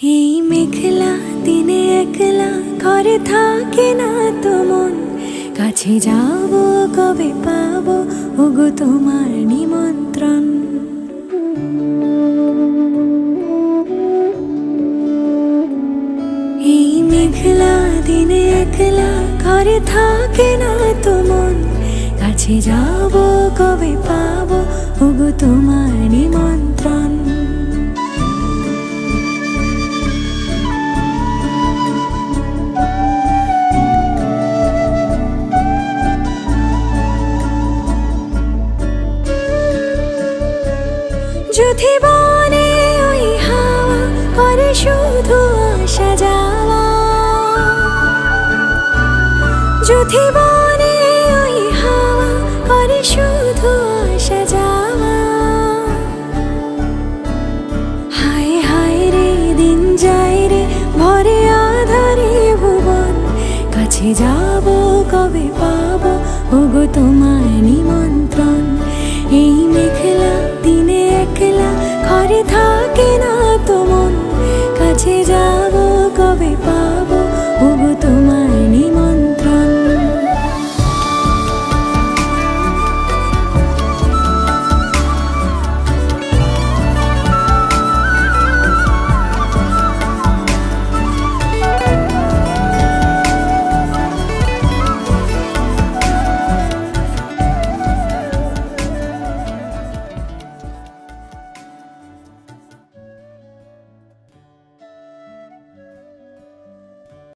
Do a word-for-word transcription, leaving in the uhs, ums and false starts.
এই মেঘলা দিনে একলা ঘরে থাকে না তো মন, কাছে যাব কবে পাবো ওগো তোমার নিমন্ত্রণ। এই মেঘলা দিনে একলা ঘরে থাকে না তো মন, কাছে যাব কবে পাবো ওগো তোমার নিমন্ত্রণ। যদি বনে ওই হাওয়া করে শুধু আসা যাওয়া, যদি বনে ওই হাওয়া করে শুধু আসা যাওয়া, হায় হায় রে দিন যায় রে ভরে আধারে ভুবন, কাছে যাব কবে পাবো ওগো তোমার নিমন্ত্রণ। এই মেঘলা দিনে একলা ঘরে থাকে না তো মন,